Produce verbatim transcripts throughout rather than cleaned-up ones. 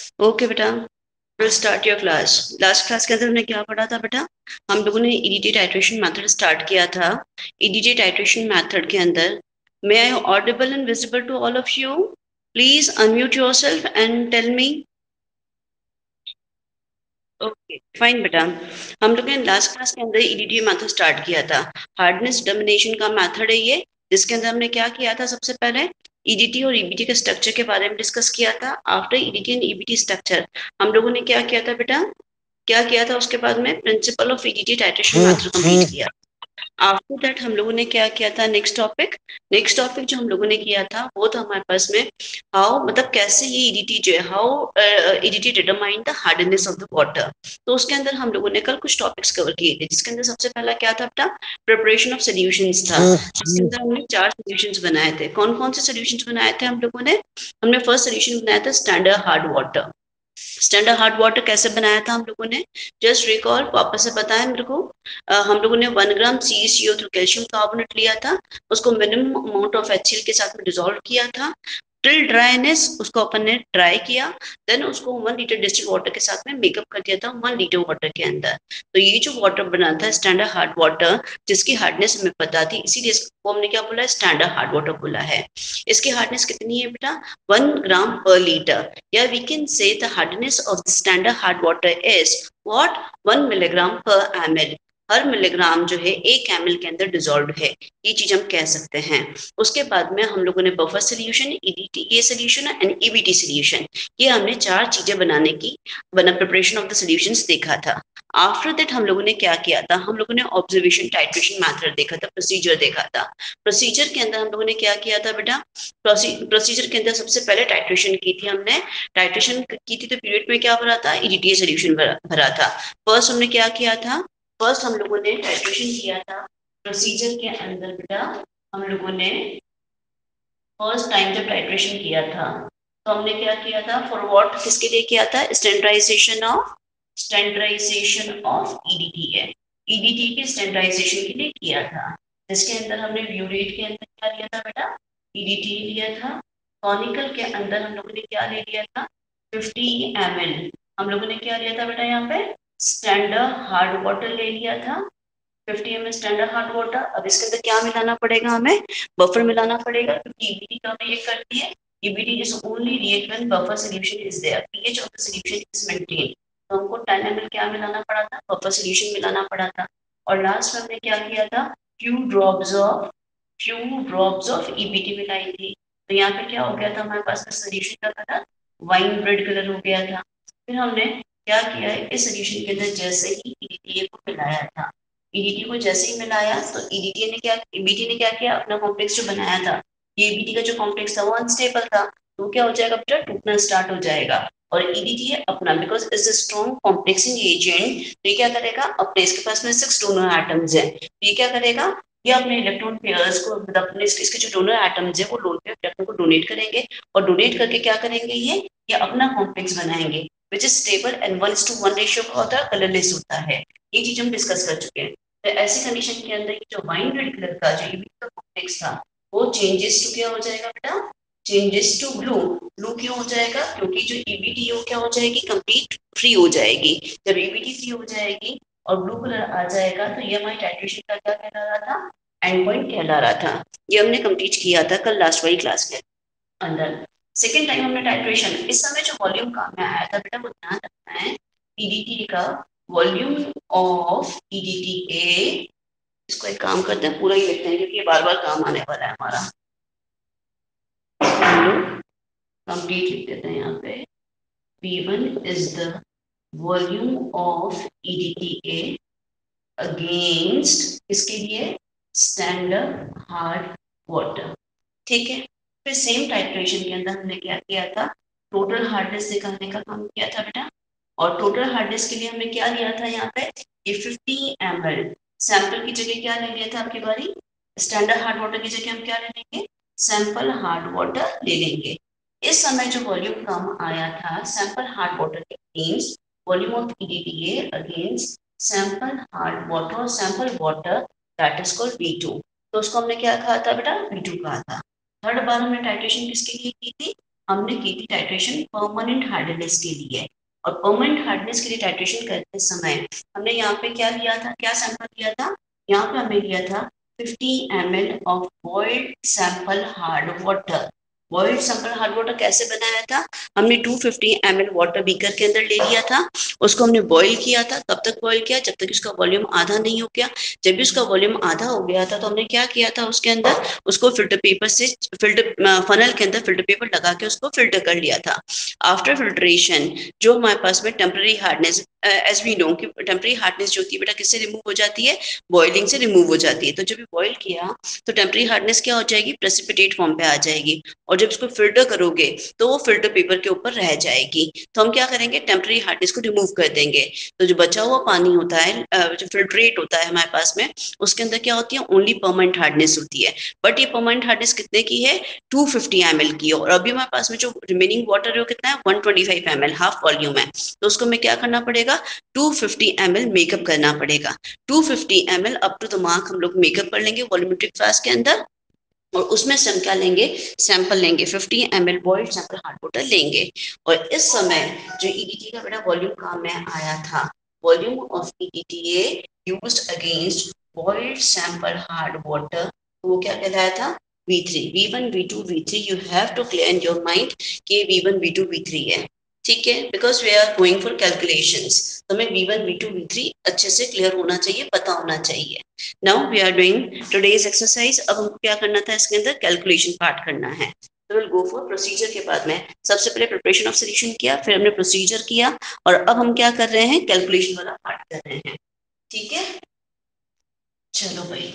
Okay बेटा, will start your class. Last class के अंदर हमने क्या पढ़ा था बेटा? हम लोगों ने ईडीटी टाइट्रेशन मेथड स्टार्ट किया था। ईडीटी टाइट्रेशन मेथड के अंदर, may I audible and visible to all of you? Please unmute yourself and tell me. Okay fine बेटा, हम लोग ने लास्ट क्लास के अंदर ईडीटी मेथड स्टार्ट किया था। हार्डनेस डिटर्मिनेशन का मेथड है ये, जिसके अंदर हमने क्या किया था? सबसे पहले ईडीटी और ईबीटी के स्ट्रक्चर के बारे में डिस्कस किया था। After EDT and EBT structure, हम लोगों ने क्या किया था बेटा? क्या किया था उसके बाद में? Principle of EDT titration method complete किया। आफ्टर दैट हम लोगों ने क्या किया था? नेक्स्ट टॉपिक नेक्स्ट टॉपिक जो हम लोगों ने किया था वो था हमारे पास में, हाउ मतलब कैसे ये ईडीटी जो है, how EDT determine the hardness of the water. तो उसके अंदर हम लोगों ने कल कुछ टॉपिक्स कवर किए थे, जिसके अंदर सबसे पहला क्या था बेटा? प्रिपरेशन ऑफ सोल्यूशंस था, जिसके अंदर हमने चार सोल्यूशंस बनाए थे। कौन कौन से सोल्यूशंस बनाए थे हम लोगों ने? हमने फर्स्ट सोल्यूशन बनाया था standard hard water. Standard hard water कैसे बनाया था हम लोगों ने? जस्ट रिकॉल, वापस से बताएं मेरे को। अ, हम लोगों ने one gram C C O three calcium carbonate लिया था, उसको minimum amount of H C L के साथ में डिसॉल्व किया था टिल ड्राइनेस। उसको अपन ने ड्राई किया, देन उसको वन लीटर डिस्टिल्ड वाटर के साथ में मेकअप कर दिया था वन लीटर वाटर के अंदर। तो ये जो वाटर बना था स्टैंडर्ड हार्ड वाटर, जिसकी हार्डनेस हमें पता थी, इसीलिए इसको हमने क्या बोला? स्टैंडर्ड हार्ड वाटर बोला है। इसकी हार्डनेस कितनी है बेटा? वन ग्राम पर लीटर, या we can say the hardness of the standard hard water is what? One milligram पर ml। हर मिलीग्राम जो है एक एम एल के अंदर डिजोल्व है, ये चीज हम कह सकते हैं। उसके बाद में हम लोगों ने buffer solution, EDT solution and EBT solution, ये हमने चार चीजें बनाने की बना प्रिपरेशन ऑफ द सोल्यूशंस देखा था। आफ्टर दैट हम लोगों ने क्या किया था? हम लोगों ने ऑब्जर्वेशन टाइट्रेशन मेथड देखा था, प्रोसीजर देखा था। प्रोसीजर के अंदर हम लोगों ने क्या किया था बेटा? प्रोसीजर के अंदर सबसे पहले टाइट्रेशन की थी हमने। टाइट्रेशन की थी तो पीरियड में क्या भरा था? ईडीटी सोल्यूशन भरा था। फर्स्ट हमने क्या किया था? फर्स्ट हम लोगों ने टाइट्रेशन किया था प्रोसीजर के अंदर बेटा। हम लोगों ने फर्स्ट टाइम जब टाइट्रेशन किया था तो हमने क्या किया था? फॉर व्हाट, किसके लिए किया था? Standardisation of standardisation of EDT है, ईडीटी के स्टैंडर्डाइजेशन के लिए किया था। जिसके अंदर हमने ब्यूरेट के अंदर क्या लिया था बेटा? ईडीटी लिया था। कॉनिकल के अंदर हम लोगों ने क्या ले लिया था? Fifty M L. हम लोगों ने क्या लिया था बेटा? यहाँ पे स्टैंडर्ड हार्ड वाटर ले लिया था, fifty M L standard hard water. अब इसके अंदर क्या मिलाना पड़ेगा हमें? बफर मिलाना पड़ेगा, क्योंकि ईबीटी का हमें ये करती है, EBT is only react when buffer solution is there, pH of the solution is maintain. तो हमको टेन एम एल क्या मिलाना पड़ा था? बफर सॉल्यूशन मिलाना पड़ा था। और लास्ट में हमने क्या किया था? Few drops of few drops of EBT मिलाई थी। तो यहाँ पे क्या हो गया था? हमारे पास का सॉल्यूशन का कलर वाइन रेड कलर हो गया था। फिर हमने क्या किया है? इस सॉल्यूशन के अंदर जैसे ही ईडीटी को मिलाया था, ईडीटी को जैसे ही मिलाया तो ईडीटी ने क्या ईबीटी ने क्या किया? अपना कॉम्प्लेक्स जो बनाया था, ये ईबीटी का जो कॉम्प्लेक्स था वो अनस्टेबल था, तो क्या हो जाएगा बेटा? टूटना स्टार्ट हो जाएगा। और ईडीटी है अपना, because is a strong complexing agent, तो ये क्या करेगा? अपने इसके पास में सिक्स डोनर एटम्स है, तो ये क्या करेगा? ये अपने इलेक्ट्रॉन पेयर्स को, मतलब अपने इसके जो डोनर एटम्स है वो लोन पे इलेक्ट्रॉन को डोनेट करेंगे, और डोनेट करके क्या करेंगे? ये ये अपना कॉम्प्लेक्स बनाएंगे, which is stable and one to one ratio का होता है, कलरलेस होता है। ये चीज हम डिस्कस कर चुके हैं। तो ऐसी कंडीशन के अंदर जो वाइन रेड कलर का जो ईबीटी का कॉम्प्लेक्स था, वो चेंजेस टू क्या हो जाएगा बेटा? Changes to blue. ब्लू क्यों हो जाएगा? क्योंकि जो ईबीटी वो क्या हो जाएगी? कंप्लीट फ्री हो जाएगी। जब ईबीटी फ्री हो जाएगी और ब्लू कलर आ जाएगा, तो ये हमारी टाइट्रेशन का क्या कहला रहा था? एंड पॉइंट कहला रहा था। ये हमने कंप्लीट किया था कल लास्ट वाली क्लास के अंदर। सेकेंड टाइम हमने टाइट्रेशन, इस समय जो वॉल्यूम काम में आया था बेटा, वो ध्यान रखना है। ईडीटी का वॉल्यूम ऑफ ईडीटी ए, इसको एक काम करते हैं पूरा ही लिखते हैं, क्योंकि ये बार बार काम आने वाला है हमारा। हम लोग कंप्लीट लिख देते हैं यहाँ पे। P one is the volume of E D T A against किसके लिए? Standard hard water. ठीक है। फिर सेम टाइट्रेशन के अंदर हमने क्या किया था? टोटल हार्डनेस दिखाने का काम किया था बेटा। और टोटल हार्डनेस के लिए हमने क्या लिया था? यहाँ पे ये फिफ्टी एम एल सैंपल की जगह क्या ले लिया था आपकी बारी? स्टैंडर्ड हार्ड वाटर की जगह हम क्या ले लेंगे? सैंपल हार्ड वाटर ले लेंगे। इस समय जो वॉल्यूम कम आया था सैंपल हार्ड वाटर के means volume of EDTA against sample hard water और sample water, that is called V two. तो उसको हमने क्या कहा था बेटा? बी टू कहा था। थर्ड बार हमने टाइट्रेशन किसके लिए की थी? हमने की थी टाइट्रेशन परमानेंट हार्डनेस के लिए, और परमानेंट हार्डनेस के लिए टाइट्रेशन करते समय हमने यहाँ पे क्या लिया था, क्या सैंपल लिया था, यहाँ पे हमने लिया था fifty M L of boiled sample hard water. Boiled sample hard water कैसे बनाया था, हमने two fifty M L water beaker के अंदर ले लिया था, उसको हमने बॉईल किया था। कब तक बॉईल किया, जब तक उसका वॉल्यूम आधा नहीं हो गया। जब भी उसका वॉल्यूम आधा हो गया था तो हमने क्या किया था, उसके अंदर उसको फिल्टर पेपर से, फिल्टर फनल के अंदर फिल्टर पेपर लगा के उसको फिल्टर कर लिया था। आफ्टर फिल्ट्रेशन जो हमारे पास में temporary hardness, as we know कि टेम्पररी हार्डनेस जो होती है बेटा किससे रिमूव हो जाती है, बॉइलिंग से रिमूव हो जाती है। तो जब बॉईल किया तो टेम्पररी हार्डनेस क्या हो जाएगी, प्रेसिपिटेट फॉर्म पे आ जाएगी, और जब इसको फिल्टर करोगे तो वो फिल्टर पेपर के ऊपर रह जाएगी। तो हम क्या करेंगे, टेम्पररी हार्डनेस को रिमूव कर देंगे। तो जो बचा हुआ पानी होता है, जो फिल्ट्रेट होता है हमारे पास में, उसके अंदर क्या होती है, ओनली परमानेंट हार्डनेस होती है। बट ये परमानेंट हार्डनेस कितने की है, टू फिफ्टी एम एल की है, और अभी हमारे पास में जो रिमेनिंग वाटर है वो कितना है, one twenty five M L, half volume है। तो उसको हमें क्या करना पड़ेगा, two fifty M L make up करना पड़ेगा। Two fifty M L up to the mark हम लोग मेकअप कर लेंगे वॉल्यूमेट्रिक फ्लास्क के अंदर, और उसमें से हम क्या लेंगे, सैंपल लेंगे, fifty M L boiled sample hard water लेंगे। और इस समय जो ईडीटी का बेटा वॉल्यूम काम में आया था, volume of EDTA used against boiled sample hard water, वो क्या कहलाया था, V three, V one V two V three. You have to clear in your mind कि V one V two V three है, ठीक है, because we are going for calculations, तो हमें V one V two V three अच्छे से क्लियर होना चाहिए, पता होना चाहिए। Now we are doing today's exercise. अब हमको क्या करना था, इसके अंदर कैलकुलेशन पार्ट करना है। तो विल गो फॉर प्रोसीजर के बाद में, सबसे पहले प्रिपरेशन ऑफ सॉल्यूशन किया, फिर हमने प्रोसीजर किया, और अब हम क्या कर रहे हैं, कैलकुलेशन वाला पार्ट कर रहे हैं, ठीक है। चलो भाई,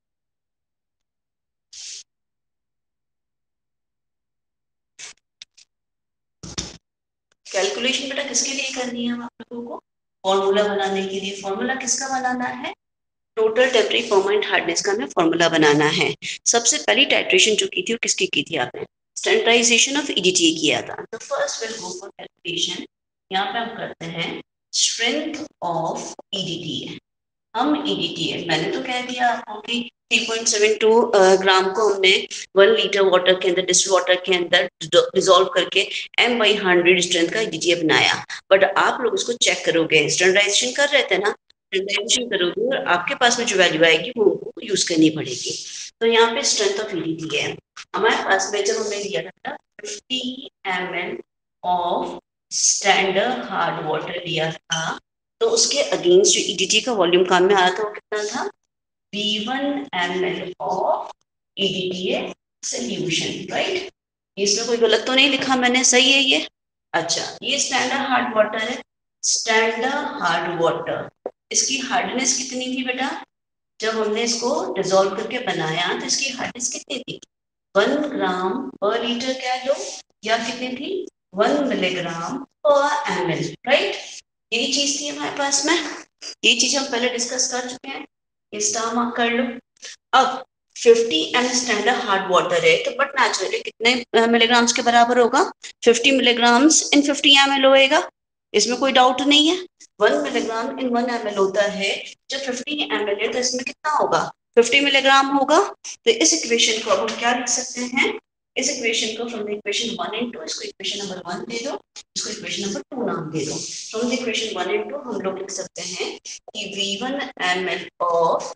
कैलकुलेशन बेटा किसके लिए करनी है हम आप लोगों को, फॉर्मूला बनाने के लिए। फॉर्मूला किसका बनाना है, टोटल टेम्परेरी परमानेंट हार्डनेस का हमें फॉर्मूला बनाना है। सबसे पहली टाइट्रेशन जो की थी वो किसकी की थी आपने, स्टैंडर्डाइजेशन ऑफ ईडीटी किया था। तो first will go for calculation. यहाँ पे हम करते हैं स्ट्रेंथ ऑफ ईडीटी। हम ईडीटी, मैंने तो कह दिया आपको कि three point seven two gram को हमने वन लीटर वाटर के अंदर, डिस्टिल वाटर के अंदर डिसॉल्व करके एम बाई हंड्रेड स्ट्रेंथ का ईडीटी बनाया। बट आप लोग उसको चेक करोगे, स्टैंडर्डाइजेशन कर रहे थे ना, स्टैंडर्डाइजेशन करोगे और आपके पास में जो वैल्यू आएगी वो यूज करनी पड़ेगी। तो यहाँ पे स्ट्रेंथ ऑफ ईडीटी है हमारे पास में, जब हमने लिया था fifty M L of standard hard water लिया था, तो उसके अगेंस्ट जो ईडीटी का वॉल्यूम काम में आया था वो कितना था, V one M L of EDTA solution, right. इसमें कोई गलत तो नहीं लिखा मैंने, सही है ये। अच्छा, ये स्टैंडर्ड हार्ड वाटर है, स्टैंडर्ड हार्ड वाटर, इसकी हार्डनेस कितनी थी बेटा, जब हमने इसको डिसॉल्व करके बनाया तो इसकी हार्डनेस कितनी थी, वन ग्राम पर लीटर कह लो, या कितनी थी, one milligram per M L, right. यही चीज थी हमारे पास में, ये चीज हम पहले डिस्कस कर चुके हैं, ये स्टार मार्क कर लो। अब fifty M standard hard water है, तो बट नेचुरली कितने मिलीग्राम्स के बराबर होगा, fifty milligrams in fifty M L होएगा, इसमें कोई डाउट नहीं है। One milligram in one M L होता है, जब फिफ्टी एम एल है तो इसमें कितना होगा, फिफ्टी मिलीग्राम होगा। तो इस इक्वेशन को अब हम क्या लिख सकते हैं, इस इक्वेशन को from the equation one and two, इसको इक्वेशन नंबर वन दे दो, इसको इक्वेशन नंबर टू नाम दे दो। From the equation one and two हम लोग लिख सकते हैं कि V one M L of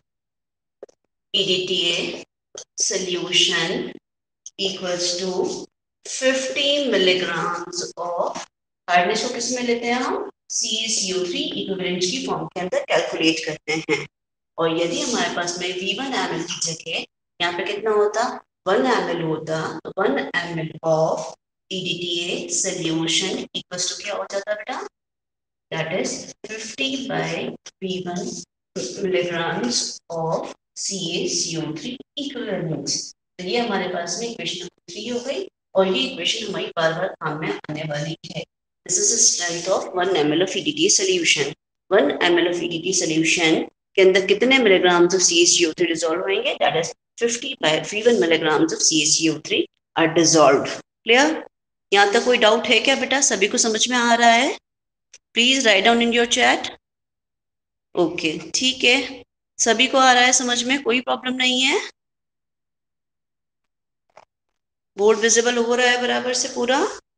EDTA solution equals to fifty milligrams of, hardness को किस में लेते हैं हम, C A C O three equivalent की फॉर्म के अंदर कैलकुलेट करते हैं। और यदि हमारे पास में वी वन एम एल की जगह यहाँ पे कितना होता, वन एम एल होता, तो one M L of EDTA solution equals to क्या हो जाता बेटा, that is fifty by V one milligrams of C A C O three equivalent। तो ये हमारे पास में इक्वेशन नंबर थ्री हो गई, और ये इक्वेशन हमारी बार बार काम में आने वाली है। This is the strength of one M L of EDT solution. One M L of EDT solution के अंदर कितने milligrams of C A C O three dissolve होंगे, that is fifty by one milligrams of C A C O three are dissolved. Clear, यहाँ तक कोई doubt है क्या बेटा, सभी को समझ में आ रहा है, please write down in your chat. Okay, ठीक है, सभी को आ रहा है समझ में, कोई प्रॉब्लम नहीं है, बोर्ड विजिबल हो रहा है बराबर से पूरा?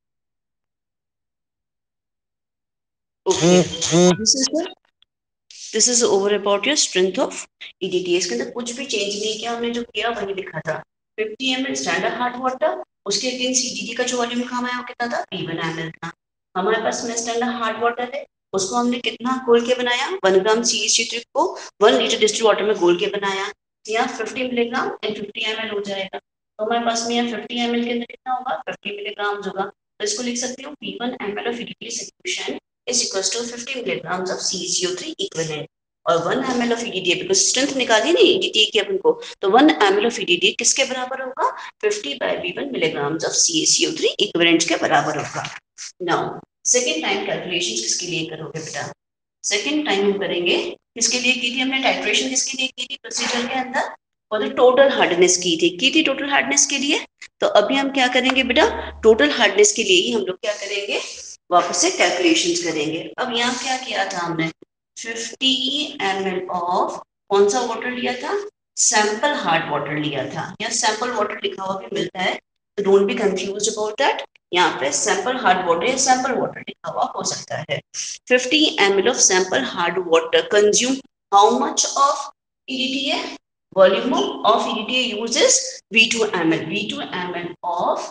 Okay, this is the this is over about your strength of EDT. इसके अंदर कुछ भी चेंज नहीं किया हमने, जो किया वही लिखा था। Fifty M L standard hard water, उसके अगेंस्ट ईडीटी का जो वॉल्यूम कहा है वो कितना था? वी वन एम एल था। हमारे पास में स्टैंडर्ड हार्ड वाटर है, उसको हमने कितना घोल के बनाया? One gram C H three को वन लीटर डिस्टिल्ड वाटर में घोल के बनाया। यहाँ fifty milligram and fifty M L हो जाएगा। तो हमारे पास में यहाँ फिफ्टी एम एल के अंदर कितना होगा? फिफ्टी मिलीग्राम होगा। तो इसको लिख सकती हूँ V one M L of EDT solution is equals to fifty milligrams of C h C O three equivalent। और one M L of E D T because strength निकाली ना E D T की अपन को, तो one M L of E D T किसके बराबर होगा? Fifty by V one milligrams of C h C O three equivalent के बराबर होगा। नाउ सेकेंड टाइम कैलकुलेशन किसके लिए करोगे बेटा? सेकेंड टाइम हम करेंगे किसके लिए की थी हमने टाइट्रेशन? किसके लिए की थी प्रोसीजर के अंदर? और टोटल हार्डनेस की थी की थी टोटल हार्डनेस के लिए। तो अभी हम क्या करेंगे बेटा? टोटल हार्डनेस के लिए ही हम लोग क्या करेंगे? वापस से कैलकुलेशंस करेंगे। अब यहाँ क्या किया था हमने? फिफ्टी एम एल ऑफ कौन सा वाटर लिया था? सैंपल हार्ड वाटर लिया था। यहाँ सैंपल वाटर लिखा हुआ भी मिलता है, तो don't be confuse about that. यहाँ पे सैंपल हार्ड वाटर या सैंपल वाटर लिखा हुआ हो सकता है। Fifty M L of sample hard water consume how much of E D T है? Volume of E D T uses V two M L. V two M L of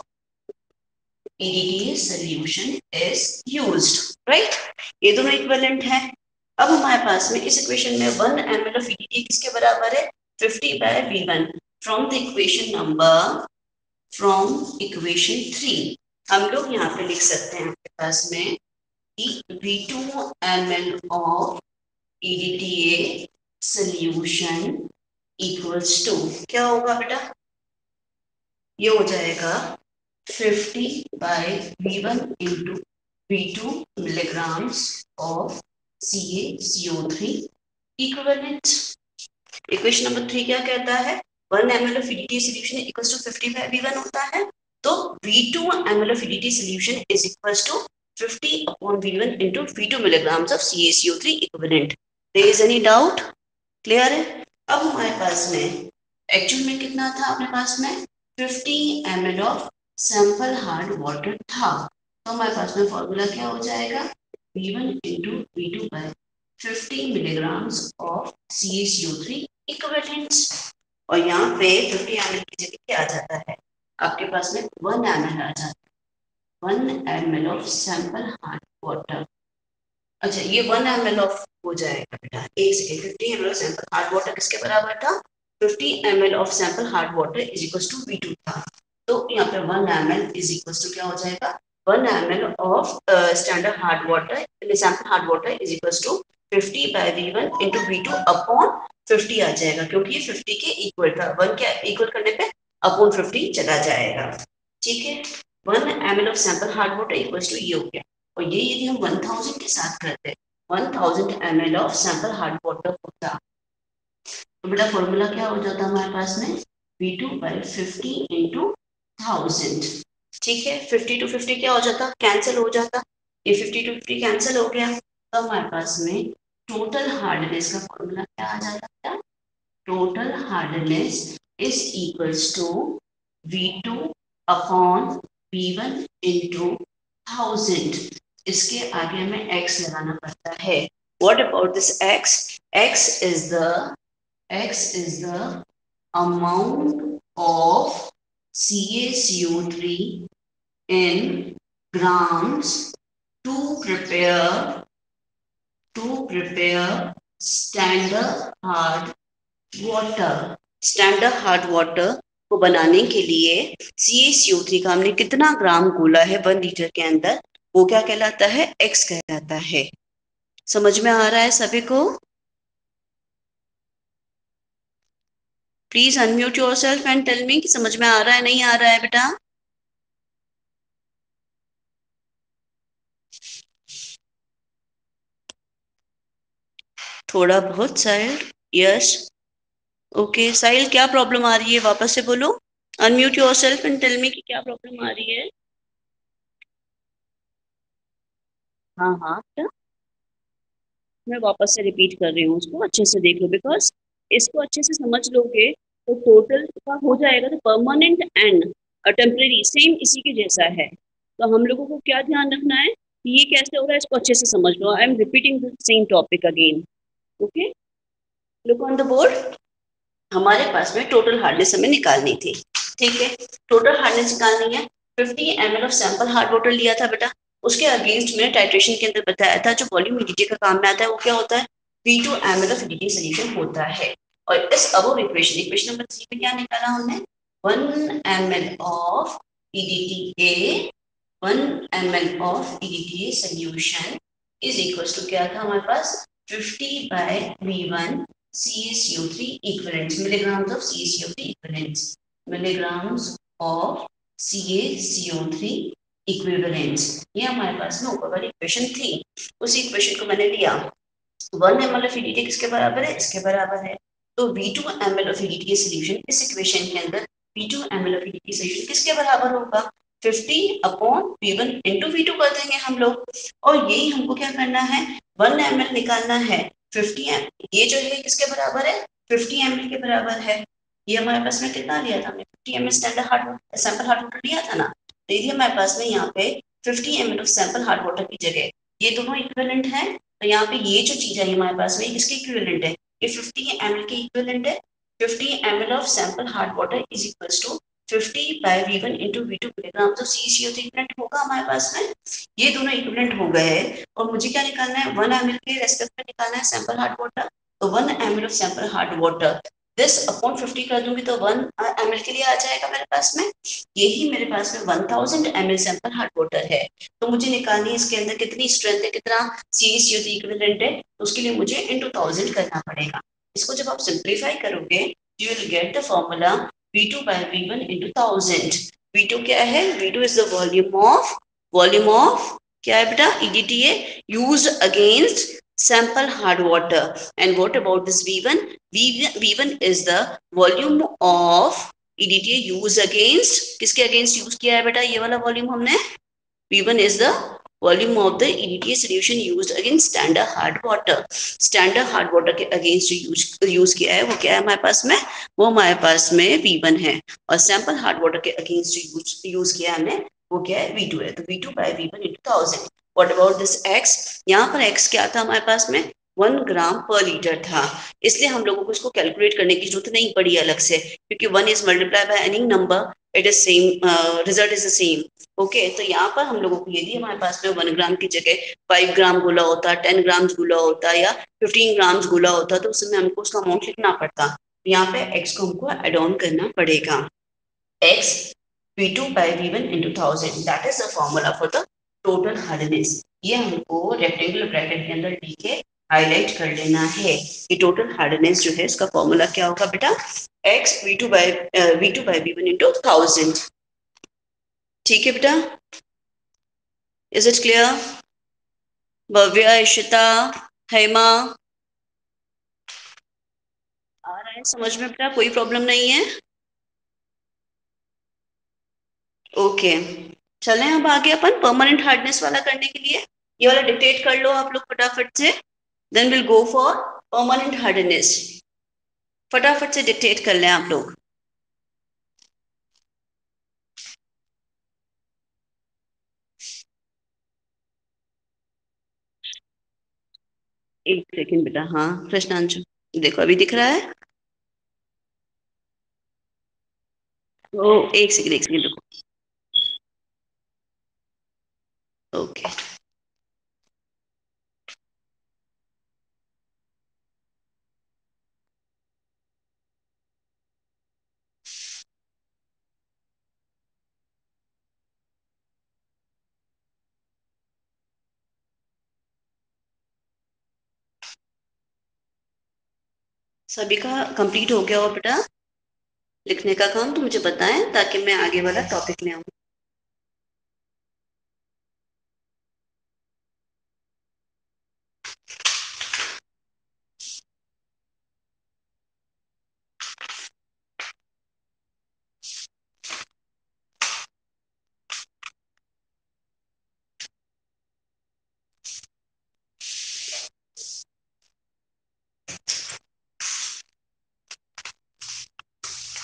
E D T solution is used, right? ये दोनों equivalent है। अब हमारे पास में इस equation में one M L of E D T किसके बराबर है? Fifty by V one। From the equation number from equation three हम लोग यहाँ पे लिख सकते हैं आपके पास में V two M L of E D T A solution equals to क्या होगा बेटा? ये हो जाएगा fifty by V one into V two milligrams of C a C O three equivalent। Equation number three क्या कहता है? One M L of E D T solution equals to fifty by V one होता है, तो V two M L of E D T solution is equals to fifty upon V one into V two milligrams of C a C O three equivalent। There is any doubt? Clear है? अब हमारे पास में actual में कितना था अपने पास में? Fifty M L of sample hard water था। तो हमारे पास में फॉर्मूला क्या हो जाएगा? V one into V two by fifty milligrams of C a C O three equivalents। और यहाँ पे फिफ्टी एम एल की जगह क्या आ जाता है? आपके पास में वन एम एल आ जाता है। One M L of sample hard water. अच्छा, ये वन एम एल ऑफ हो जाएगा बेटा, एक second. Fifty M L of sample hard water किसके बराबर था? Fifty M L of sample hard water is equal to V two था। तो यहाँ पे one M L is equal to क्या हो जाएगा? One M L of standard hard water sample hard water is equal to fifty by V one into V two upon fifty आ जाएगा, क्योंकि ये फिफ्टी के इक्वल था। वन के इक्वल करने पे अपॉन फिफ्टी चला जाएगा। ठीक है, one M L of sample hard water equal to ये हो गया। और ये यदि हम वन थाउजेंड के साथ करते हैं, one thousand M L of sample hard water होता, तो बेटा फॉर्मूला क्या हो जाता हमारे पास में? V two by fifty into thousand. ठीक है, फिफ्टी टू फिफ्टी क्या हो जाता? कैंसिल हो जाता। ये फिफ्टी टू फिफ्टी कैंसिल हो गया, तो हमारे पास में टोटल हार्डनेस का फॉर्मूला क्या आ जाता है? Total hardness is equals to V two upon V one into thousand. इसके आगे हमें x लगाना पड़ता है। What about this x? x is the x is the amount of C a C O three in grams to prepare to prepare standard hard water। Standard hard water को बनाने के लिए C a C O three का हमने कितना ग्राम घोला है one litre के अंदर, वो क्या कहलाता है? X कहलाता है। समझ में आ रहा है सभी को? Please unmute yourself and tell me कि समझ में आ रहा है नहीं आ रहा है बेटा? थोड़ा बहुत साहिल? Yes, okay. साहिल क्या प्रॉब्लम आ रही है? वापस से बोलो। Unmute yourself and tell me कि क्या प्रॉब्लम आ रही है। हाँ हाँ बेटा, मैं वापस से रिपीट कर रही हूँ, उसको अच्छे से देख लो, बिकॉज इसको अच्छे से समझ लोगे तो टोटल का हो जाएगा तो परमानेंट एन टेम्परेरी, सेम इसी के जैसा है। तो हम लोगों को क्या ध्यान रखना है, ये कैसे होगा इसको अच्छे से समझ लो। I am repeating the same topic again. Okay, look on the board. हमारे पास में टोटल हार्डनेस हमें निकालनी थी, ठीक है। टोटल हार्डनेस निकालनी है। Fifty M L of sample hard water लिया था बेटा, उसके अगेंस्ट मैंने टाइट्रेशन के अंदर बताया था जो वॉल्यूम ईडीटी का काम में आता है वो क्या होता है, V two M L of EDT solution होता है। और इस above equation equation number three में क्या निकाला हमने, one M L of EDT A, one M L of EDT A solution is equal to क्या था हमारे पास, fifty by V one C a C O three equivalents, milligrams of C a C O three equivalents, milligrams of C a C O three equivalents। ये हमारे पास में ऊपर वाली इक्वेशन थी, उस इक्वेशन को मैंने लिया। One M L of EDT किसके बराबर है, इसके बराबर है। तो V two M L of EDT solution इस इक्वेशन के अंदर V two M L of EDT solution किसके बराबर होगा, fifty upon V one into V two कर देंगे हम लोग। और यही हमको क्या करना है, वन एम एल निकालना है। फिफ्टी एम ये जो है किसके बराबर है, फिफ्टी एम एल के बराबर है। ये हमारे पास में कितना लिया था हमने, fifty M L standard hard sample hard water लिया था ना। तो ये हमारे पास में यहाँ पे fifty M L of sample hard water की जगह ये दोनों इक्विवेलेंट है। तो यहाँ पे ये जो चीज है हमारे पास में किसके इक्विवेलेंट है, ये फिफ्टी एम एल के इक्विवेलेंट है। Fifty M L of sample hard water is equals to fifty by V one into V two milligram of C C O three equivalent होगा हमारे पास में। ये दोनों इक्विवेलेंट हो गए हैं और मुझे क्या निकालना है, वन एम एल के रेस्पेक्ट में निकालना है सैंपल हार्ड वाटर। तो one M L of sample hard water this upon fifty कर दूंगी तो वन एम एल के लिए आ जाएगा मेरे पास में। यही मेरे पास में one thousand M L sample hard water है। तो मुझे निकालनी है इसके अंदर कितनी स्ट्रेंथ है, कितना सी सी ओ थ्री इक्विवेलेंट है, तो उसके लिए मुझे इनटू थाउजेंड करना पड़ेगा। इसको जब आप सिंप्लीफाई करोगे you will get the formula V two by V one into thousand. V two क्या है, V two is the volume of volume of क्या है बेटा, E D T A used against sample hard water। and what about this V one, V V one is the volume of E D T A used against, किसके against use किया है बेटा, ये वाला volume हमने, V one is the volume of the E D T A solution used against standard hard water। standard hard water के against जो use use किया है वो क्या है हमारे पास में, वो हमारे पास में V वन है। और सैंपल हार्ड वाटर के अगेंस्ट जो यूज यूज किया हमने वो क्या है, V टू है। तो V two by V one into thousand. What about this X, यहाँ पर X क्या था हमारे पास में, वन ग्राम पर लीटर था। इसलिए हम लोगों को इसको कैलकुलेट करने की जरूरत नहीं पड़ी अलग से, क्योंकि one is multiply by any number it is same, result is the same. Okay okay, तो यहाँ पर हम लोगों को यदि हमारे पास में वन ग्राम की जगह फाइव ग्राम गुला होता, टेन ग्राम गुला होता या फिफ्टीन ग्राम गुला होता तो उस समय हमको उसका अमाउंट लिखना पड़ता। यहाँ पे x को हमको एड ऑन करना पड़ेगा, x V two by V one into thousand that is the formula for the total hardness. ये हमको रेक्टेंगुलर ब्रैकेट के अंदर लिख के हाईलाइट कर लेना है कि टोटल हार्डनेस जो है इसका फॉर्मूला क्या होगा बेटा, x V two by V two by V one into thousand. ठीक है बेटा, is it clear? Bhavya, Ishita, Hema, आ रहा है समझ में बेटा, कोई प्रॉब्लम नहीं है? ओके, चलें अब आगे अपन परमानेंट हार्डनेस वाला करने के लिए। ये वाला डिक्टेट कर लो आप लोग फटाफट से, then will go for permanent hardness. फटाफट से डिक्टेट कर लें आप लोग। एक सेकंड बेटा, हाँ कृष्णांशु देखो अभी दिख रहा है। ओ एक सेकंड एक सेकंड रुको। ओके, सभी का कंप्लीट हो गया हो बेटा लिखने का काम, तो मुझे बताएं ताकि मैं आगे वाला टॉपिक ले आऊं।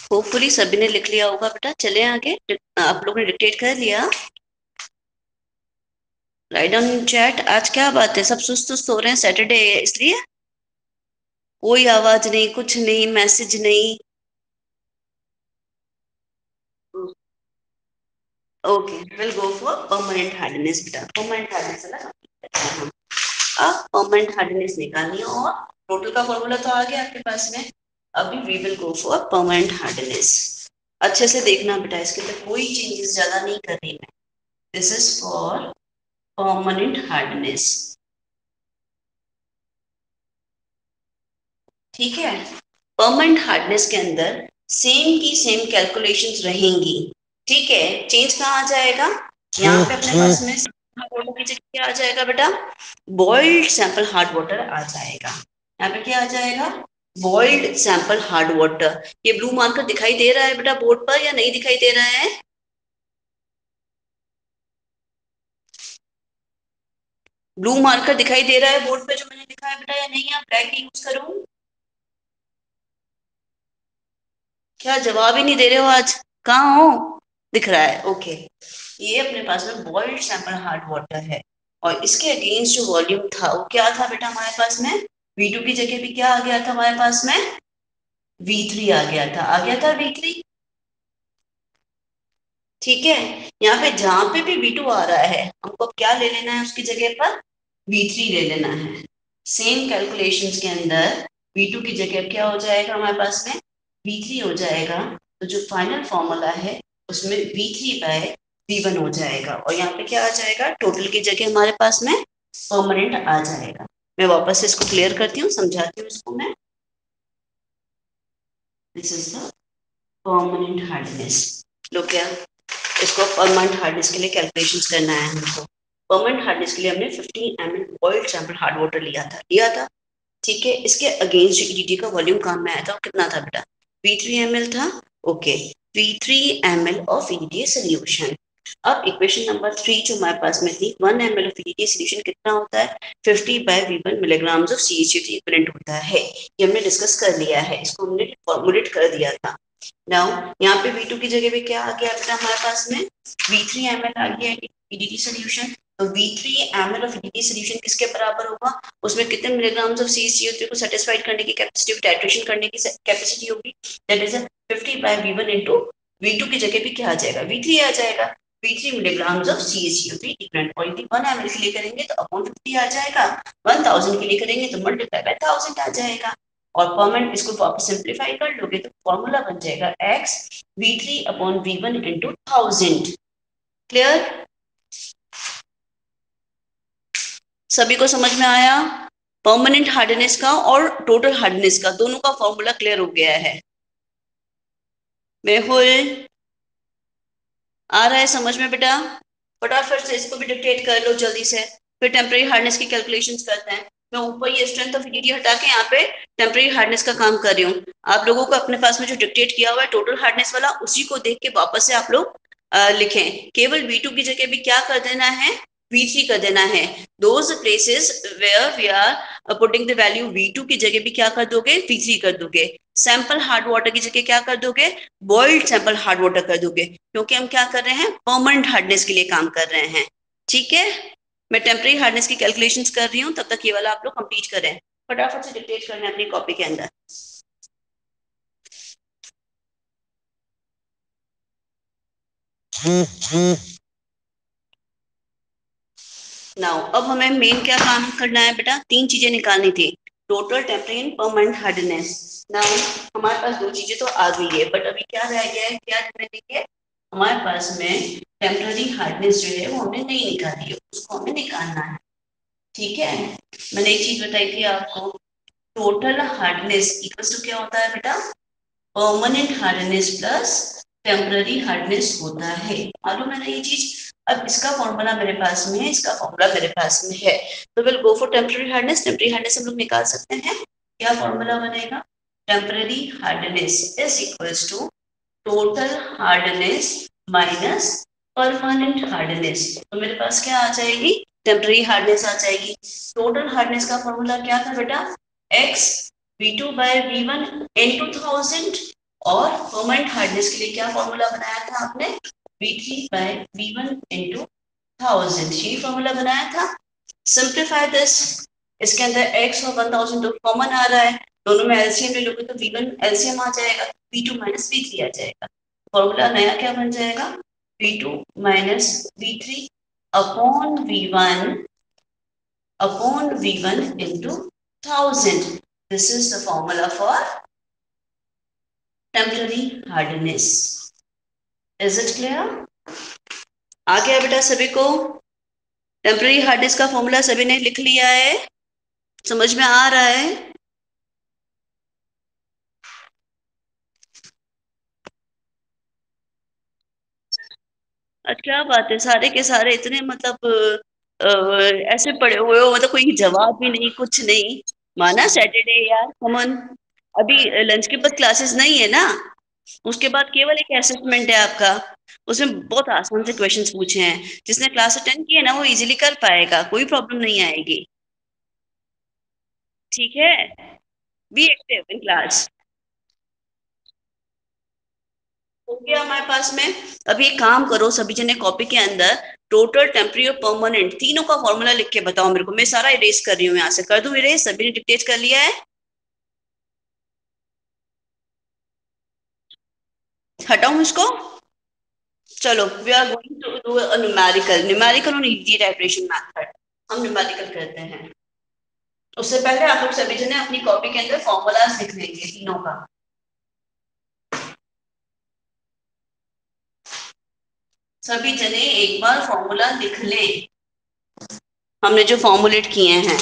होपफुली सभी ने लिख लिया होगा बेटा। चले आगे, आप लोगों ने डिक्टेट कर लिया? Write down in chat. आज क्या बात है, सब सुस्त सुस्त हो रहे हैं, सैटरडे है इसलिए? कोई आवाज नहीं, कुछ नहीं, मैसेज नहीं। Okay, will go for permanent hardness बेटा। परमानेंट हार्डनेस है ना, अब परमानेंट हार्डनेस निकालनी है और टोटल का फॉर्मूला तो आ गया आपके पास में। अभी we will go for permanent hardness. अच्छे से देखना बेटा, इसके अंदर कोई चेंजेस ज्यादा नहीं कर रही मैं। This is for permanent hardness, ठीक है। परमानेंट हार्डनेस के अंदर सेम की सेम कैलकुलेशंस रहेंगी, ठीक है। चेंज कहाँ आ जाएगा, यहाँ पे अपने पास में हार्ड वाटर की जगह क्या आ जाएगा बेटा, बॉइल्ड सैंपल हार्ड वाटर आ जाएगा। यहाँ पे क्या आ जाएगा, बॉइल्ड सैंपल हार्ड वाटर। ये ब्लू मार्कर दिखाई दे रहा है बेटा बोर्ड पर या नहीं दिखाई दे रहा है? ब्लू मार्कर दिखाई दे रहा है बोर्ड पे जो मैंने लिखा है बेटा या नहीं? आप ब्लैक यूज करूं? क्या जवाब ही नहीं दे रहे हो आज, कहाँ हो? दिख रहा है, ओके। ये अपने पास में बॉइल्ड सैंपल हार्ड वाटर है और इसके अगेंस्ट जो वॉल्यूम था वो क्या था बेटा हमारे पास में, वी टू की जगह भी क्या आ गया था हमारे पास में, वी थ्री आ गया था, आ गया था वी थ्री, ठीक है। यहाँ पे जहां पे भी वी टू आ रहा है हमको अब क्या ले लेना है उसकी जगह पर, वी थ्री ले लेना है। सेम कैलकुलेशंस के अंदर वी टू की जगह क्या हो जाएगा हमारे पास में, वी थ्री हो जाएगा। तो जो फाइनल फॉर्मूला है उसमें V three by V one हो जाएगा और यहाँ पे क्या आ जाएगा, टोटल की जगह हमारे पास में परमानेंट आ जाएगा। मैं वापस से इसको क्लियर करती हूँ, समझाती हूँ इसको मैं। This is the permanent hardness. लो क्या, इसको परमानेंट हार्ड डिस्क के लिए कैलकुलेशंस करना है हमको। परमानेंट हार्ड डिस्क के लिए हमने fifteen M L boiled sample hard water लिया था, लिया था, ठीक है। इसके अगेंस्ट जो ईडीटी का वॉल्यूम काम में आया था वो कितना था बेटा, वी थ्री एम एल था, okay. V three M L of EDT solution. अब इक्वेशन नंबर थ्री जो हमारे पास में थी, one M L of EDT solution कितना होता है, fifty by V one milligram of C H three equivalent होता है। ये हमने डिस्कस कर लिया है, इसको हमने फॉर्मुलेट कर दिया था। नाउ यहाँ पे वी टू की जगह पे क्या आ गया बेटा हमारे पास में, वी थ्री एम एल आ गया ईडीटी सोल्यूशन। तो V three M L of EDT solution किसके बराबर होगा, उसमें कितने milligrams of C C O three को सेटिस्फाइड करने की कैपेसिटी, टाइट्रेशन करने की कैपेसिटी होगी, that is fifty by V one into V two की जगह पे क्या आ जाएगा, वी थ्री आ जाएगा। V three milligrams of C H C O three equivalent, और यदि वन एम एल के लिए करेंगे तो अपॉन फिफ्टी आ जाएगा, वन थाउजेंड के लिए करेंगे तो मल्टीप्लाई बाय थाउजेंड आ जाएगा। और परमानेंट इसको वापस सिंप्लीफाई कर लोगे तो फॉर्मूला बन जाएगा x V three upon V one into thousand. Clear, सभी को समझ में आया? परमानेंट हार्डनेस का और टोटल हार्डनेस का दोनों का फॉर्मूला क्लियर हो गया है। मेहुल आ रहा है समझ में बेटा? फटाफट से इसको भी डिक्टेट कर लो जल्दी से, फिर टेम्परेरी हार्डनेस की कैलकुलेशंस करते हैं। मैं ऊपर ये स्ट्रेंथ ऑफ ईडीटी हटा के यहाँ पे टेम्परेरी हार्डनेस का काम कर रही हूँ। आप लोगों को अपने पास में जो डिक्टेट किया हुआ है टोटल हार्डनेस वाला, उसी को देख के वापस से आप लोग अ, लिखें। केवल वी टू की जगह भी क्या कर देना है, वी थ्री कर देना है। Those places where we are putting the value V two की जगह भी क्या कर दोगे, वी थ्री कर दोगे। सैंपल हार्ड वाटर की जगह क्या कर दोगे, बॉइल्ड सैंपल हार्ड वाटर कर दोगे, क्योंकि हम क्या कर रहे हैं, परमानेंट हार्डनेस के लिए काम कर रहे हैं, ठीक है। मैं टेम्परेरी हार्डनेस की कैलकुलेशंस कर रही हूँ, तब तक ये वाला आप लोग कंप्लीट करें। फटाफट से डिक्टेट करना है अपनी कॉपी के अंदर। नाउ अब हमें मेन क्या काम करना है बेटा, तीन चीजें निकालनी थी, total temporary and permanent hardness. Now हमारे पास दो चीजें तो आ गई है, बट अभी क्या रह गया है, क्या रह हमारे पास में टेम्पररी हार्डनेस जो है वो हमने नहीं निकाली है, उसको हमें निकालना है, ठीक है। मैंने एक चीज बताई थी आपको, टोटल हार्डनेस इक्वल्स टू क्या होता है बेटा, permanent hardness plus temporary hardness होता है। मालूम है ना ये चीज? अब इसका फॉर्मूला मेरे पास में है, इसका फॉर्मूला मेरे पास में है, तो will go for temporary hardness. Temporary hardness हम लोग निकाल सकते हैं, क्या फॉर्मूला बनेगा, temporary hardness is equals to total hardness minus permanent hardness. तो मेरे पास क्या आ जाएगी, टेम्पररी हार्डनेस आ जाएगी। टोटल हार्डनेस का फॉर्मूला क्या था बेटा, x V two by V one into thousand, और परमानेंट हार्डनेस के लिए क्या फॉर्मूला बनाया था आपने, V three by V one into thousand, ये फॉर्मूला बनाया था। सिंप्लीफाई दिस, इसके अंदर x और वन थाउजेंड तो कॉमन आ रहा है, दोनों में एलसीएम ले लोगे तो वी वन एलसीएम आ जाएगा, V two minus V three आ जाएगा। फॉर्मूला नया क्या बन जाएगा, V two minus V three upon V one upon V one into thousand. This is the formula for temporary hardness. Is it clear? आ गया बेटा सभी को? टेम्पररी हार्डनेस का फॉर्मूला सभी ने लिख लिया है, समझ में आ रहा है? अच्छा क्या बात है, सारे के सारे इतने मतलब अ, ऐसे पड़े हुए हो, मतलब कोई जवाब भी नहीं, कुछ नहीं। माना सैटरडे यार, कमन। अभी लंच के बाद क्लासेस नहीं है ना, उसके बाद केवल एक असेसमेंट है आपका, उसमें बहुत आसान से क्वेश्चंस पूछे हैं। जिसने क्लास अटेंड की है ना वो इजीली कर पाएगा, कोई प्रॉब्लम नहीं आएगी। ठीक है, बी एक्टिव इन क्लास। हो गया हमारे पास में। अभी एक काम करो, सभी जने कॉपी के अंदर टोटल, टेम्पररी और परमानेंट तीनों का फॉर्मूला लिख के बताओ मेरे को। मैं सारा इरेज कर रही हूँ, यहाँ से कर दूं इरेज? सभी ने डिक्टेट कर लिया है? हटाऊं इसको? चलो, we are going to do a numerical, numerical और इजी टाइपरेशन मेथड। हम न्यूमेरिकल करते हैं। उससे पहले आप लोग सभी जने अपनी कॉपी के अंदर फॉर्मूलाज लिख लेंगे तीनों का। सभी जने एक बार फॉर्मूला लिख लें, हमने जो फॉर्मुलेट किए हैं।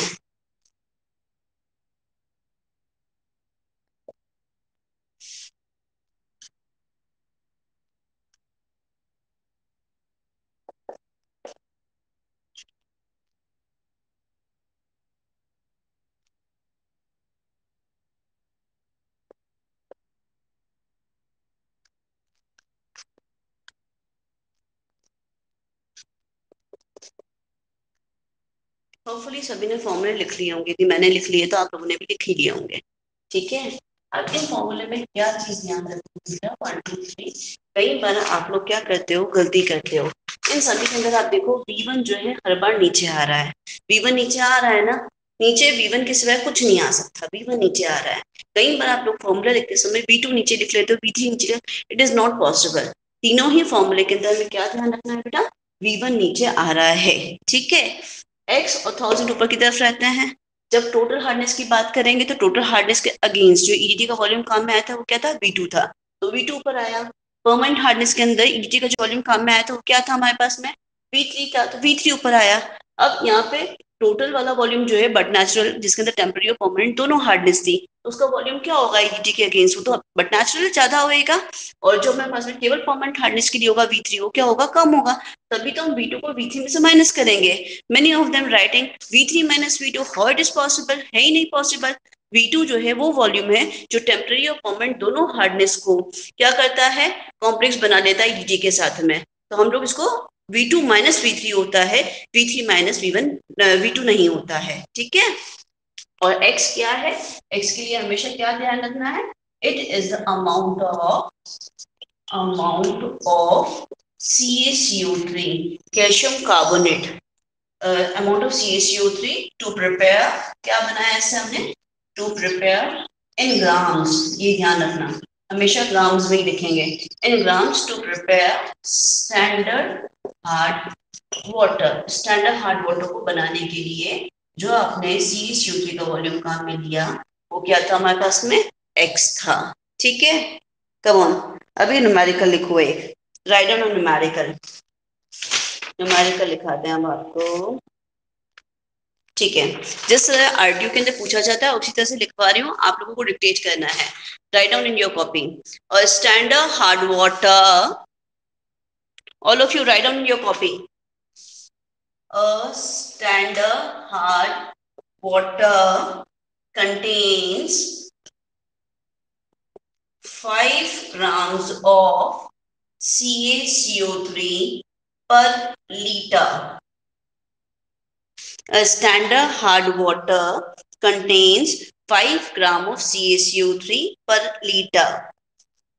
होपफुली सभी ने फॉर्मूले लिख लिए होंगे, यदि मैंने लिख लिए तो आप लोगों ने भी लिख ही लिए होंगे। ठीक है, अब इन फॉर्मूले में क्या चीज ध्यान रखना, वन टू थ्री। कई बार आप लोग क्या करते हो, गलती करते हो। इन सभी के अंदर आप देखो वी वन जो है हर बार नीचे आ रहा है। वी वन नीचे आ रहा है ना, नीचे वी वन के सिवाय कुछ नहीं आ सकता, वी वन नीचे आ रहा है। कई बार आप लोग फॉर्मूला लिखते समय वी टू नीचे लिख लेते हो, वी थ्री नीचे, इट इज नॉट पॉसिबल। तीनों ही फॉर्मूले के अंदर में क्या ध्यान रखना है बेटा, वी वन नीचे आ रहा है। ठीक है, एक्स और थाउजेंड ऊपर की तरफ रहते हैं। जब टोटल हार्डनेस की बात करेंगे तो टोटल हार्डनेस के अगेंस्ट जो ईडीटी का वॉल्यूम काम में आया था वो क्या था, वी टू था, तो वी टू ऊपर आया। परमानेंट हार्डनेस के अंदर ईडीटी का जो वॉल्यूम काम में आया था वो क्या था हमारे पास में, वी थ्री था, तो वी थ्री ऊपर आया। अब यहाँ पे टोटल वाला वॉल्यूम जो है बट नेचुरल, जिसके अंदर टेम्पररी और परमानेंट दोनों हार्डनेस थी, तो उसका वॉल्यूम क्या होगा ईडीटी के अगेंस्ट, वो तो बट नेचुरल ज्यादा होएगा। और जो हमारे पास में केवल परमानेंट हार्डनेस के लिए होगा वी थ्री, वो क्या होगा, कम होगा। तभी तो हम वी टू को वी थ्री में से माइनस करेंगे। Many of them writing V three minus V two, how it is possible, है ही नहीं पॉसिबल। वी टू जो है वो वॉल्यूम है जो टेम्पररी और परमानेंट दोनों हार्डनेस को क्या करता है, कॉम्प्लेक्स बना लेता है ईडीटी के साथ में। तो हम लोग इसको V two minus V three होता है, V three minus V one, V two नहीं होता है। ठीक है, और x क्या है, x के लिए हमेशा क्या ध्यान रखना है, it is the amount of amount of C A C O three, calcium carbonate, amount of C A C O three to prepare, क्या बनाया इससे हमने, टू प्रिपेयर इन ग्राम्स। ये ध्यान रखना, हमेशा ग्राम्स में ही लिखेंगे, in grams to prepare standard hard water. Standard hard water को बनाने के लिए जो आपने सी सी ओ थ्री का वॉल्यूम काम में लिया वो क्या था हमारे पास में, x था। ठीक है, कम ऑन, अभी न्यूमेरिकल लिखो एक, राइट डाउन न्यूमेरिकल। न्यूमेरिकल लिखाते हैं हम आपको। ठीक है, जिस आरटीयू के अंदर पूछा जाता है उसी तरह से लिखवा रही हूँ, आप लोगों को डिक्टेट करना है। Write down in your copy, और standard hard water, all of you write down in your copy. A standard hard water contains five grams of C a C O three per liter. A standard hard water contains five grams of C a C O three per liter.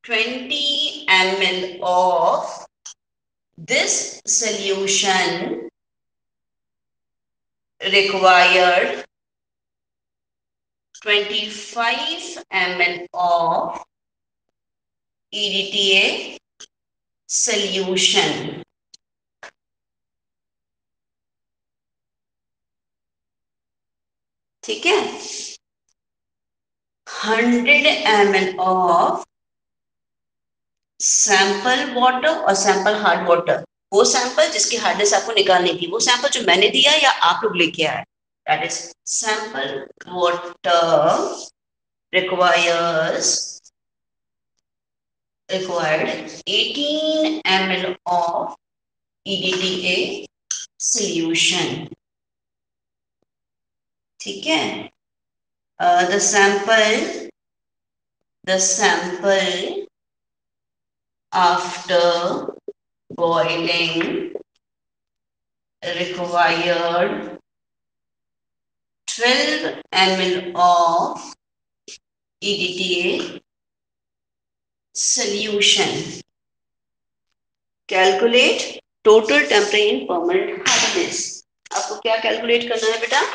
twenty milliliters of this solution required twenty-five milliliters of E D T A solution. ठीक है, hundred M L of sample water और sample hard water, वो sample जिसकी hardness आपको निकालनी थी, वो sample जो मैंने दिया या आप लोग लेके आए, that is sample water requires required eighteen milliliters of E D T A solution. ठीक है, uh, the sample the sample after boiling required twelve milliliters of E D T A solution. Calculate total temporary and permanent hardness. आपको क्या calculate करना है बेटा?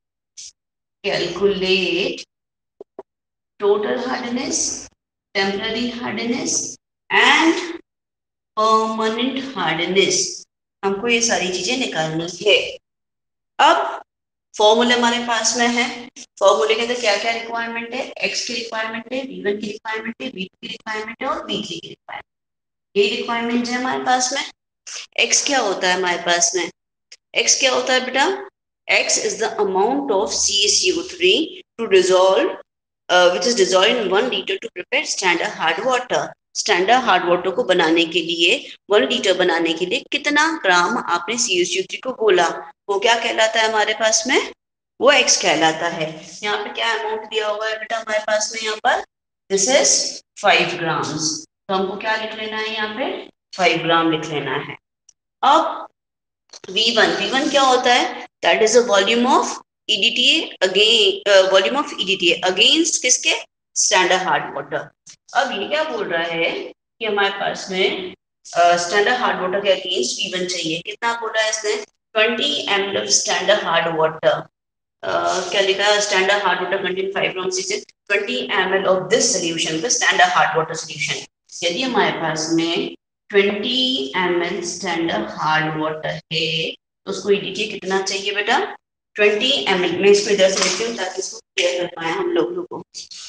Calculate total hardness, temporary hardness and permanent hardness. हमको ये सारी चीजें निकालनी है. अब फॉर्मूले हमारे पास में है. फॉर्मूले के अंदर क्या क्या रिक्वायरमेंट है? एक्स की रिक्वायरमेंट है, वी वन की रिक्वायरमेंट है, वी टू की रिक्वायरमेंट है और वी थ्री की रिक्वायरमेंट. ये रिक्वायरमेंट है हमारे पास में. एक्स क्या होता है हमारे पास में? एक्स क्या होता है बेटा? X is the amount of C a C O three to dissolve, uh, which is dissolved in one liter to prepare standard hard water. Standard hard water को बनाने के लिए, वन लीटर बनाने के लिए कितना ग्राम आपने सी ओ थ्री को घोला, वो क्या कहलाता है हमारे पास में? वो एक्स कहलाता है. यहाँ पे क्या अमाउंट दिया हुआ है बेटा हमारे पास में? यहाँ पर दिस इज फाइव ग्राम्स. तो हमको क्या लिख लेना है? यहाँ पे फाइव ग्राम लिख लेना है. अब V one, V one क्या होता है? That is the volume of E D T A again, uh, volume of E D T A against किसके? Standard hard water. अब ये क्या बोल रहा है कि हमारे पास में स्टैंडर्ड हार्ड वाटर के अगेंस्ट V one चाहिए. कितना बोला है इसने? twenty milliliters of standard hard water. uh, क्या लिखा है? Standard hard water contain five grams से twenty milliliters of this solution, the standard hard water solution. यदि हमारे पास में twenty milliliters standard hard water है तो उसको E D T A कितना चाहिए बेटा? twenty milliliters. मैं इसको इधर से लिखती हूँ ताकि इसको क्लियर कर पाए हम लोग को.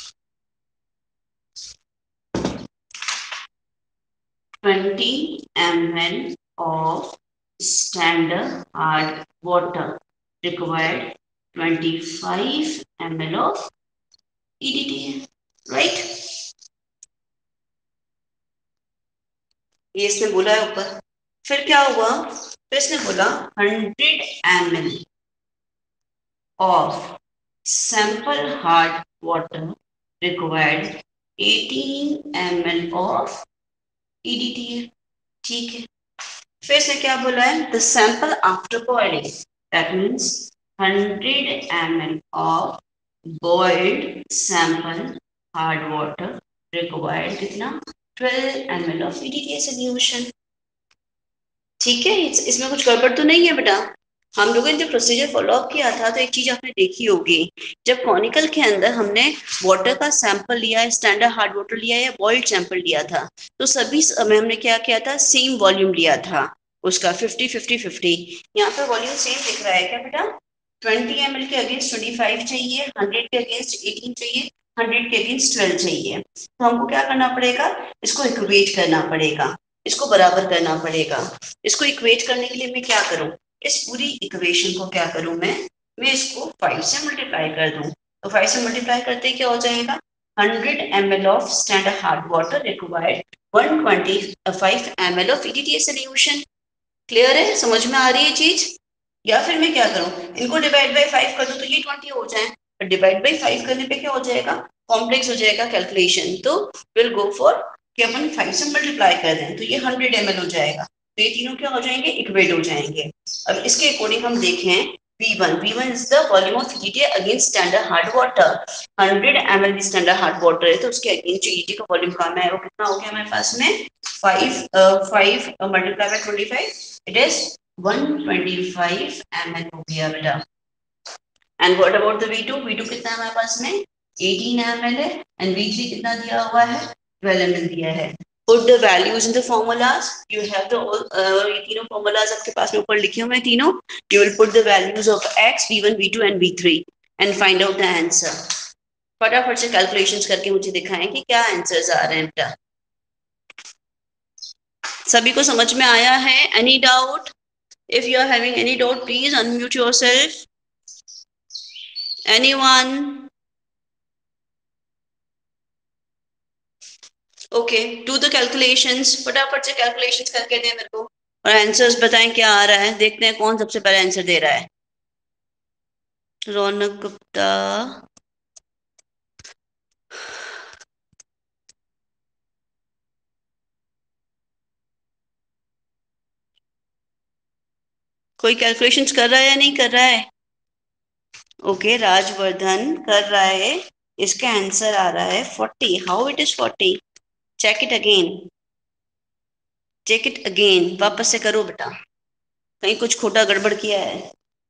twenty milliliters of standard hard water required twenty-five milliliters of E D T A, right? ये इसने बोला है ऊपर. फिर क्या हुआ? फिर इसने बोला hundred milliliters of sample hard water required eighteen milliliters of E D T A. ठीक है. फिर इसने क्या बोला है? The sample after boiling, that means hundred milliliters of boiled sample hard water required कितना? twelve milliliters of E D T A solution. ठीक है, इसमें कुछ गड़बड़ तो नहीं है बेटा? हम लोगों ने जब प्रोसीजर फॉलो अप किया था तो एक चीज आपने देखी होगी, जब कॉनिकल के अंदर हमने वाटर का सैंपल लिया है, स्टैंडर्ड हार्ड वाटर लिया या बॉइल्ड सैंपल लिया था, तो सभी में हमने क्या किया था? सेम वॉल्यूम लिया था उसका, फिफ्टी फिफ्टी फिफ्टी. यहाँ पे वॉल्यूम सेम दिख रहा है क्या बेटा? ट्वेंटी एम एल के अगेंस्ट ट्वेंटी फाइव चाहिए, हंड्रेड के अगेंस्ट एटीन चाहिए, हंड्रेड के अगेंस्ट ट्वेल्व चाहिए. तो हमको क्या करना पड़ेगा? इसको इक्वेट करना पड़ेगा, इसको बराबर करना पड़ेगा. इसको इक्वेट करने के लिए मैं क्या करूं? इस पूरी इक्वेशन को क्या करूं मैं? मैं इसको फाइव से मल्टीप्लाई कर दूं. तो फाइव से मल्टीप्लाई करते क्या हो जाएगा? hundred milliliters of standard hard water required one hundred twenty-five milliliters of E D T A solution. क्लियर है? समझ में आ रही है चीज? या फिर मैं क्या करूं? इनको डिवाइड बाय फाइव कर दूं तो ये ट्वेंटी हो जाए. डिवाइड बाय फाइव करने पे क्या हो जाएगा? कॉम्प्लेक्स हो जाएगा कैलकुलेशन. तो विल गो फॉर कि अपन फाइव से मल्टीप्लाई कर दें तो ये हंड्रेड एम एल हो जाएगा. तो ये तीनों क्या हो जाएंगे? इक्वेट हो जाएंगे. अब इसके अकॉर्डिंग हम देखें V one. V one is the volume of E D T against standard hard water. one hundred milliliters standard hard water है तो उसके अगेंस्ट जो E D T का वॉल्यूम काम है वो कितना हो गया हमारे पास में five uh, five uh, multiplied by twenty-five. It is one hundred twenty-five milliliters हो गया बेटा. And what about the V two? V two कितना है हमारे पास में eighteen milliliters and V three कितना दिया हुआ है twelve milliliters दिया है. Put the values in the formulas. You have the all uh, ये तीनों formulas आपके पास में ऊपर लिखे हुए हैं तीनों. You will put the values of X, V one, V two and V three and find out the answer. फटाफट से कैलकुलेशंस करके मुझे दिखाएं कि क्या आंसर्स आ रहे हैं बेटा. सभी को समझ में आया है? Any doubt? If you are having any doubt, please unmute yourself. Anyone? Okay, do the calculations. फटाफट से कैलकुलेशंस करके दे मेरे को और आंसर्स बताएं क्या आ रहा है. देखते हैं कौन सबसे पहले आंसर दे रहा है. रौनक गुप्ता, कोई कैलकुलेशंस कर रहा है या नहीं कर रहा है? ओके okay, राजवर्धन कर रहा है. इसका आंसर आ रहा है forty. How it is forty? Check it again. Check it again. वापस से करो बेटा, कहीं कुछ खोटा गड़बड़ किया है.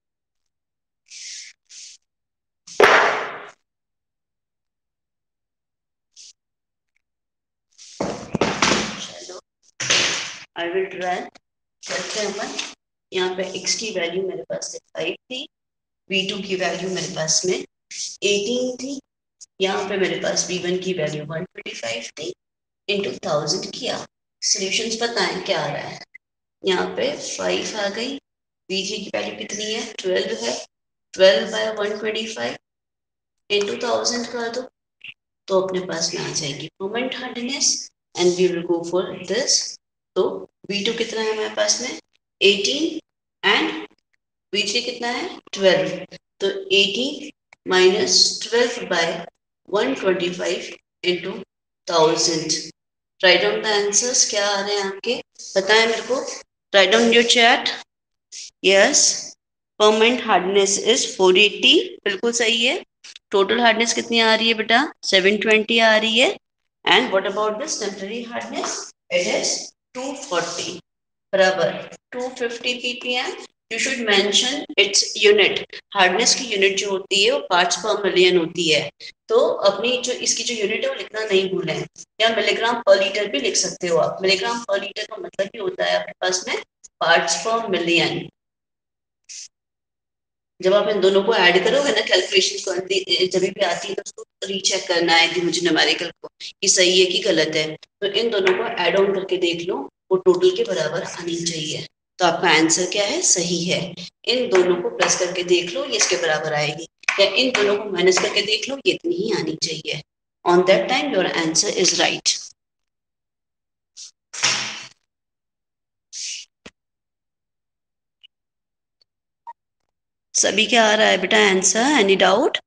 चलो आई विल ट्राई. चलते हैं अपन. यहाँ पे x की वैल्यू मेरे पास से five थी, V two की वैल्यू मेरे पास में eighteen थी, यहाँ पे मेरे पास V one की वैल्यू one twenty-five थी, इंटू थाउजेंड किया. सॉल्यूशंस बताएं क्या आ रहा है. यहाँ पे five आ गई. V three की वैल्यू कितनी है? twelve है. twelve by one twenty-five into thousand कर दो तो अपने पास में आ जाएगी moment hardness and we will go for this. तो V two कितना है हमारे पास में eighteen एंड V three कितना है twelve. तो eighteen minus twelve by one twenty-five into thousand. Write down the answers. क्या आ रहे हैं आपके बताएं मेरे को. Write down your chat. Yes, permanent hardness is four eighty. बिल्कुल सही है. टोटल हार्डनेस कितनी आ रही है बेटा? seven twenty आ रही है. And what about this temporary hardness? It is two forty. बराबर two fifty ppm. You should mention its unit. Hardness की यूनिट जो होती है वो पार्ट्स पर मिलियन होती है. तो अपनी जो इसकी जो यूनिट है वो लिखना नहीं भूलें. या मिलीग्राम पर लीटर भी लिख सकते हो आप. मिलीग्राम पर लीटर का मतलब ही होता है आपके पास में पार्ट्स पर मिलियन. जब आप इन दोनों को ऐड करोगे ना कैलकुलेशन को जब भी आती है तो उसको रीचेक करना है कि मुझे न्यूमेरिकल को कि सही है कि गलत है. तो इन दोनों को ऐड ऑन करके देख लो, वो टोटल के बराबर आनी चाहिए. तो आपका आंसर क्या है? सही है. इन दोनों को प्लस करके देख लो, ये इसके बराबर आएगी. या इन दोनों को माइनस करके देख लो, ये इतनी ही आनी चाहिए. On that time your answer is right. सभी क्या आ रहा है बेटा answer? Any doubt?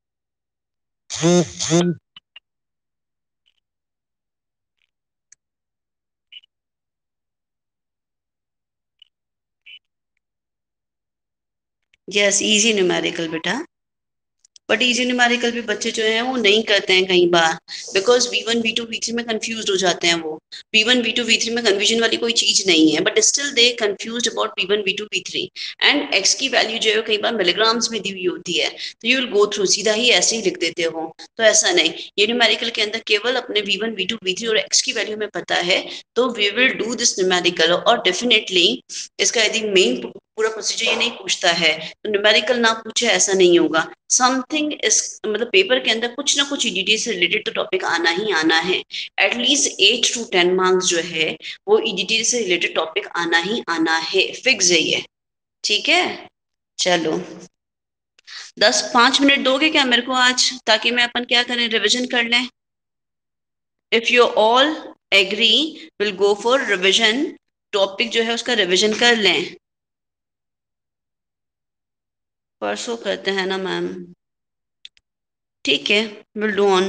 Yes, easy numerical बेटा. बट इजी न्यूमेरिकल भी बच्चे जो हैं वो नहीं करते हैं कई बार, because V one V two V three में कंफ्यूज हो जाते हैं. वो V one V two V three में कंफ्यूजन वाली कोई चीज नहीं है, but still they confuse about V one V two V three. And X की वैल्यू जो है कई बार मिलीग्राम्स में दी हुई होती है, तो यू विल गो थ्रू सीधा ही ऐसे ही लिख देते हो. तो ऐसा नहीं. ये न्यूमेरिकल के अंदर केवल अपने V one V two V three और एक्स की वैल्यू में पता है तो we will do this numerical. और डेफिनेटली इसका यदि मेन पूरा प्रोसीजर ये नहीं पूछता है तो न्यूमेरिकल ना पूछे ऐसा नहीं होगा. समथिंग इस मतलब पेपर के अंदर कुछ ना कुछ ईडीटी से रिलेटेड तो टॉपिक आना ही आना है. At least eight to ten marks जो है वो ईडीटी से रिलेटेड टॉपिक आना ही आना है. फिक्स है ये. ठीक है, चलो दस पांच मिनट दोगे क्या मेरे को आज, ताकि मैं अपन क्या करें रिविजन कर लें. If you all agree will go for revision. Topic जो है उसका रिविजन कर लें. परसों करते हैं ना मैम? ठीक है, विल डू ऑन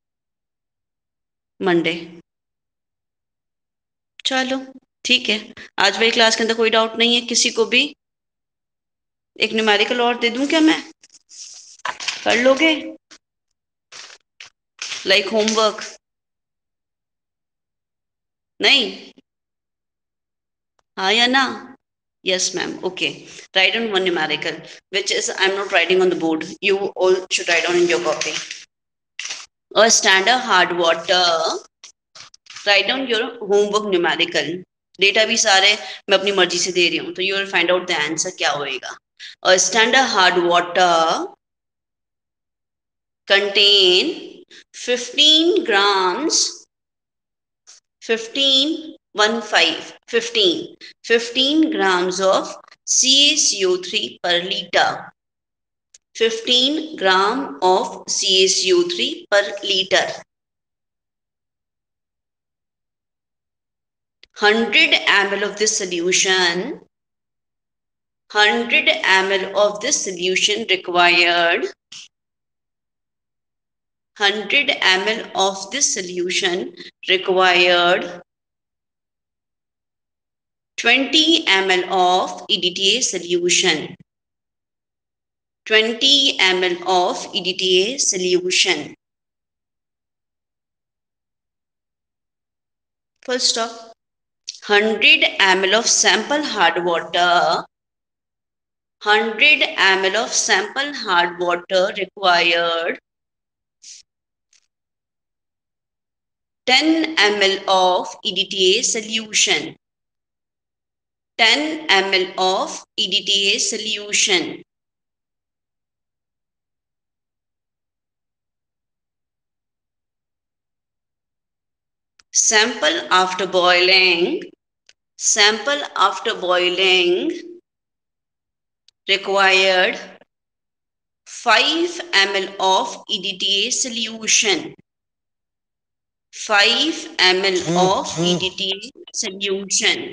मंडे. चलो ठीक है. आज मेरी क्लास के अंदर कोई डाउट नहीं है किसी को भी? एक न्यूमेरिकल और दे दूं क्या मैं? कर लोगे? Like homework? नहीं? हाँ या ना? Yes, ma'am. Okay. Write on one numerical, which is I'm not writing on the board. You all should write on in your copy. A standard hard water. Write down your homework numerical. Data भी सारे मैं अपनी मर्जी से दे रही हूँ, तो you will find out the answer क्या होएगा. A standard hard water contain fifteen grams, fifteen, one five, fifteen, fifteen grams of C a C O three per liter. fifteen gram of C a C O three per liter. one hundred milliliters of this solution, one hundred milliliters of this solution required, one hundred milliliters of this solution required twenty milliliters of E D T A solution. twenty milliliters of E D T A solution. Full stop. one hundred milliliters of sample hard water, one hundred milliliters of sample hard water required ten milliliters of E D T A solution. ten milliliters of E D T A solution. Sample after boiling, sample after boiling required five milliliters of E D T A solution. five milliliters of E D T A solution.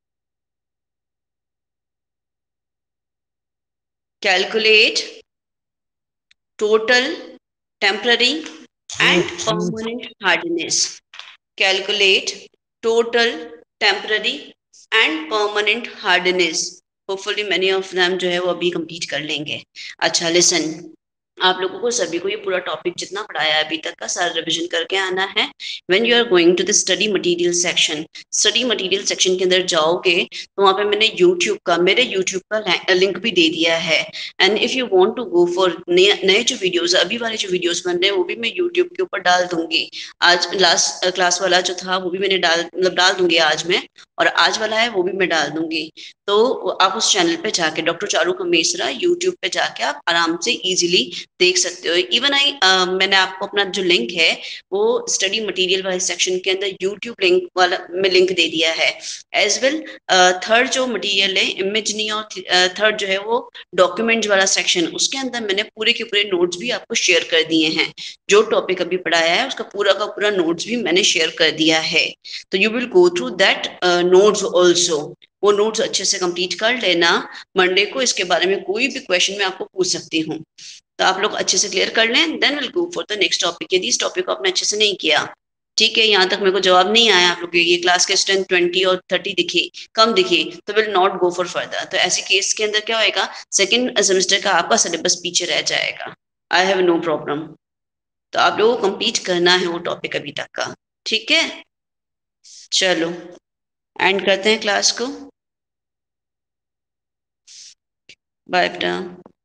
Calculate total temporary and permanent hardness. Calculate total temporary and permanent hardness. Hopefully many of them जो है वो अभी complete कर लेंगे. अच्छा listen, आप लोगों को सभी को ये पूरा टॉपिक जितना पढ़ाया है अभी तक का सारा रिवीजन करके आना है. When you are going to the study material section, study material section के अंदर जाओगे तो वहां पे मैंने यूट्यूब का, मेरे यूट्यूब का लिंक भी दे दिया है. And if you want to go for नए जो वीडियोस, अभी वाले जो वीडियोस बन रहे हैं वो भी मैं यूट्यूब के ऊपर डाल दूंगी. आज लास्ट क्लास वाला जो था वो भी मैंने डाल मतलब डाल दूंगी आज मैं, और आज वाला है वो भी मैं डाल दूंगी. तो आप उस चैनल पे जाके डॉक्टर चारू कमेसरा यूट्यूब पे जाके आप आराम से इजीली देख सकते हो. इवन आई मैंने आपको अपना जो लिंक है वो स्टडी मटेरियल वाले सेक्शन के अंदर यूट्यूब लिंक वाला में लिंक दे दिया है. एज वेल थर्ड जो मटेरियल है इमेजनी, और थर्ड uh, जो है वो डॉक्यूमेंट वाला सेक्शन, उसके अंदर मैंने पूरे के पूरे नोट्स भी आपको शेयर कर दिए हैं. जो टॉपिक अभी पढ़ाया है उसका पूरा का पूरा नोट्स भी मैंने शेयर कर दिया है. तो you will go through that notes also. वो नोट्स अच्छे से कंप्लीट कर लेना. मंडे को इसके बारे में कोई भी क्वेश्चन मैं आपको पूछ सकती हूँ, तो आप लोग अच्छे से क्लियर कर लें. Then will go for the next topic. यदि इस टॉपिक को आपने अच्छे से नहीं किया, ठीक है, यहाँ तक मेरे को जवाब नहीं आया, आप लोग ये क्लास के स्ट्रेंथ ट्वेंटी और थर्टी दिखे, कम दिखे, तो will not go for further. तो ऐसी केस के अंदर क्या होएगा, सेकेंड सेमेस्टर का आपका सिलेबस पीछे रह जाएगा. I have no problem. तो आप लोगों को कंप्लीट करना है वो टॉपिक अभी तक का. ठीक है, चलो एंड करते हैं क्लास को. बाय बेटा.